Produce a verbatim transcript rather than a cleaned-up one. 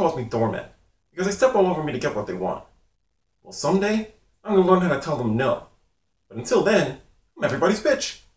calls me doormat because they step all over me to get what they want. Well, someday, I'm gonna learn how to tell them no. But until then, I'm everybody's bitch.